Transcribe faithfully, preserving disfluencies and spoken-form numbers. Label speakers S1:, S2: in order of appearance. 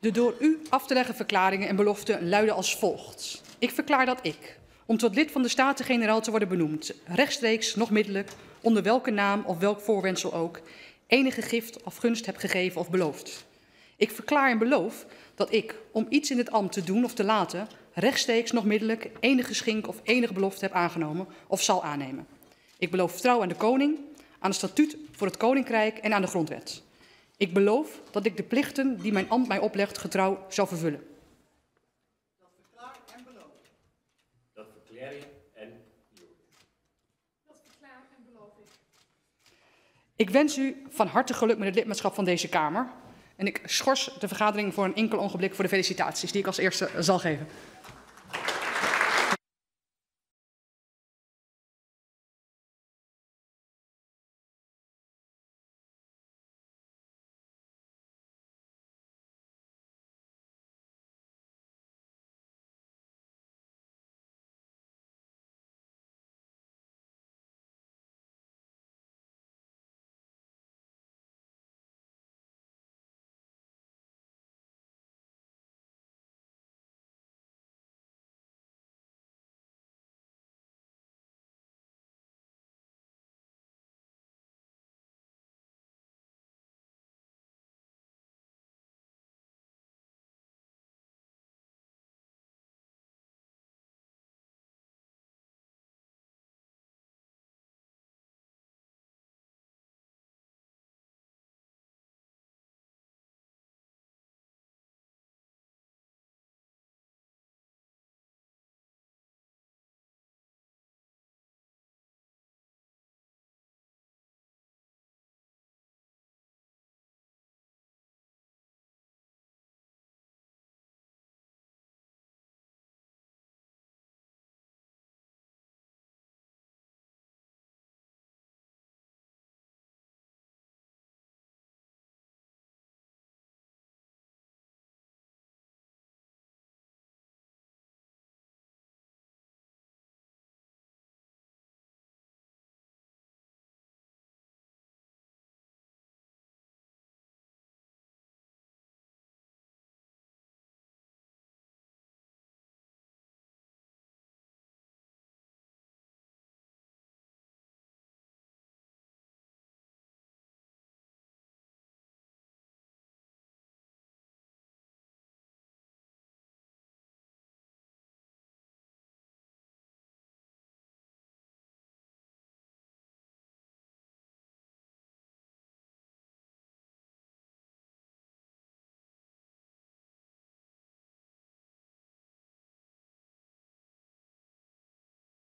S1: De door u af te leggen verklaringen en beloften luiden als volgt. Ik verklaar dat ik, om tot lid van de Staten-Generaal te worden benoemd, rechtstreeks, nog middelijk, onder welke naam of welk voorwendsel ook, enige gift of gunst heb gegeven of beloofd. Ik verklaar en beloof dat ik, om iets in het ambt te doen of te laten, rechtstreeks, nog middelijk, enige geschenk of enige belofte heb aangenomen of zal aannemen. Ik beloof trouw aan de koning, aan het statuut voor het koninkrijk en aan de grondwet. Ik beloof dat ik de plichten die mijn ambt mij oplegt getrouw zal vervullen.
S2: Dat verklaar en beloof.
S3: Dat verklaar je en beloof.
S2: Dat verklaar en beloof ik.
S1: Ik wens u van harte geluk met het lidmaatschap van deze Kamer. En ik schors de vergadering voor een enkel ogenblik voor de felicitaties die ik als eerste zal geven.